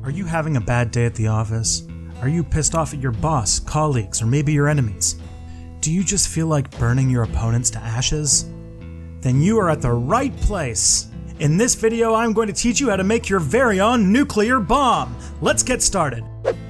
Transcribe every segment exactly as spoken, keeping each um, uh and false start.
Are you having a bad day at the office? Are you pissed off at your boss, colleagues, or maybe your enemies? Do you just feel like burning your opponents to ashes? Then you are at the right place! In this video, I'm going to teach you how to make your very own nuclear bomb! Let's get started!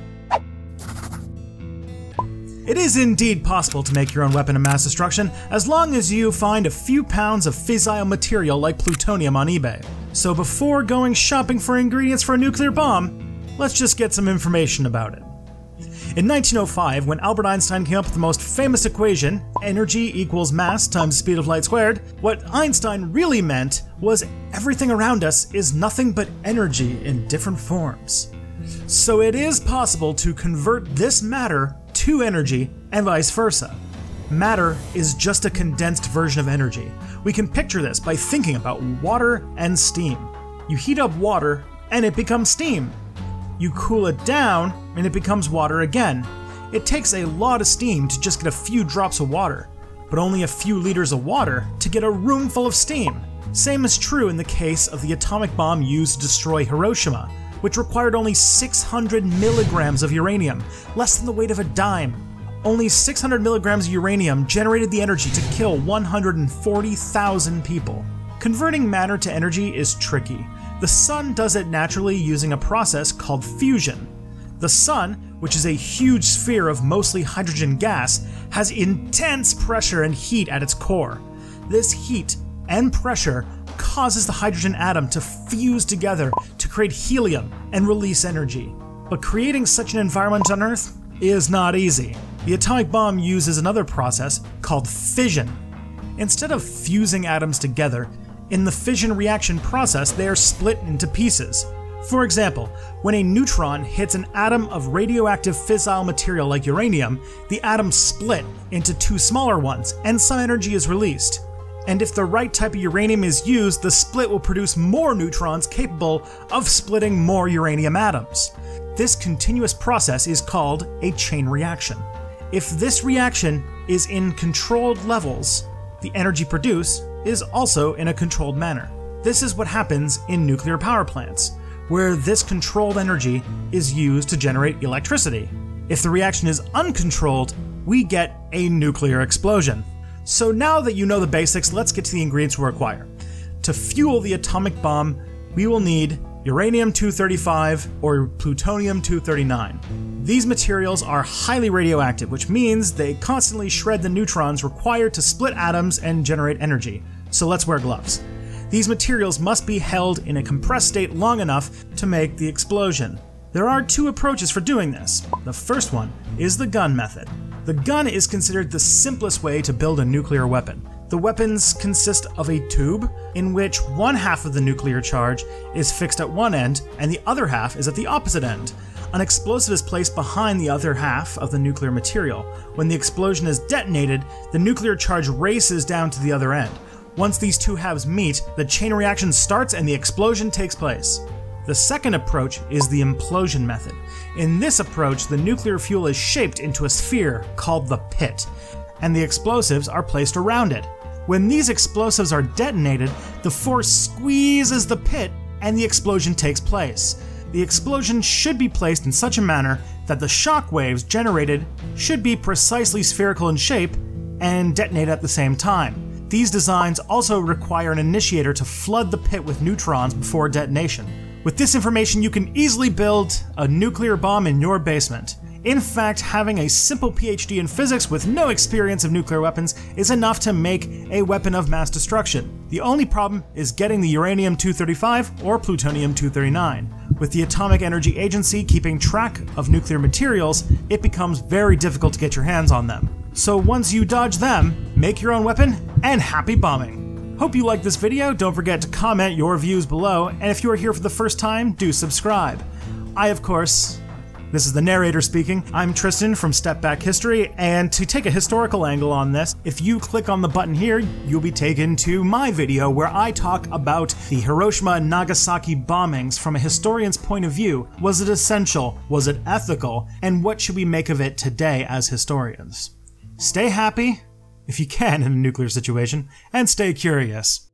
It is indeed possible to make your own weapon of mass destruction, as long as you find a few pounds of fissile material like plutonium on eBay. So before going shopping for ingredients for a nuclear bomb, let's just get some information about it. In nineteen oh five, when Albert Einstein came up with the most famous equation, energy equals mass times the speed of light squared, what Einstein really meant was everything around us is nothing but energy in different forms. So it is possible to convert this matter to energy and vice versa. Matter is just a condensed version of energy. We can picture this by thinking about water and steam. You heat up water and it becomes steam. You cool it down and it becomes water again. It takes a lot of steam to just get a few drops of water, but only a few liters of water to get a room full of steam. Same is true in the case of the atomic bomb used to destroy Hiroshima, which required only six hundred milligrams of uranium, less than the weight of a dime. Only six hundred milligrams of uranium generated the energy to kill one hundred forty thousand people. Converting matter to energy is tricky. The sun does it naturally using a process called fusion. The sun, which is a huge sphere of mostly hydrogen gas, has intense pressure and heat at its core. This heat and pressure causes the hydrogen atom to fuse together to create helium and release energy. But creating such an environment on Earth is not easy. The atomic bomb uses another process called fission. Instead of fusing atoms together, in the fission reaction process they are split into pieces. For example, when a neutron hits an atom of radioactive fissile material like uranium, the atoms split into two smaller ones and some energy is released. And if the right type of uranium is used, the split will produce more neutrons capable of splitting more uranium atoms. This continuous process is called a chain reaction. If this reaction is in controlled levels, the energy produced is also in a controlled manner. This is what happens in nuclear power plants, where this controlled energy is used to generate electricity. If the reaction is uncontrolled, we get a nuclear explosion. So now that you know the basics, let's get to the ingredients we require. To fuel the atomic bomb, we will need uranium two thirty-five or plutonium two thirty-nine. These materials are highly radioactive, which means they constantly shred the neutrons required to split atoms and generate energy. So let's wear gloves. These materials must be held in a compressed state long enough to make the explosion. There are two approaches for doing this. The first one is the gun method. The gun is considered the simplest way to build a nuclear weapon. The weapons consist of a tube in which one half of the nuclear charge is fixed at one end and the other half is at the opposite end. An explosive is placed behind the other half of the nuclear material. When the explosion is detonated, the nuclear charge races down to the other end. Once these two halves meet, the chain reaction starts and the explosion takes place. The second approach is the implosion method. In this approach, the nuclear fuel is shaped into a sphere called the pit, and the explosives are placed around it. When these explosives are detonated, the force squeezes the pit and the explosion takes place. The explosion should be placed in such a manner that the shock waves generated should be precisely spherical in shape and detonate at the same time. These designs also require an initiator to flood the pit with neutrons before detonation. With this information, you can easily build a nuclear bomb in your basement. In fact, having a simple PhD in physics with no experience of nuclear weapons is enough to make a weapon of mass destruction. The only problem is getting the uranium two thirty-five or plutonium two thirty-nine. With the Atomic Energy Agency keeping track of nuclear materials, it becomes very difficult to get your hands on them. So once you dodge them, make your own weapon and happy bombing! Hope you liked this video. Don't forget to comment your views below, and if you are here for the first time, do subscribe. I, of course, this is the narrator speaking. I'm Tristan from Step Back History, and to take a historical angle on this, if you click on the button here, you'll be taken to my video where I talk about the Hiroshima and Nagasaki bombings from a historian's point of view. Was it essential? Was it ethical? And what should we make of it today as historians? Stay happy, if you can in a nuclear situation, and stay curious.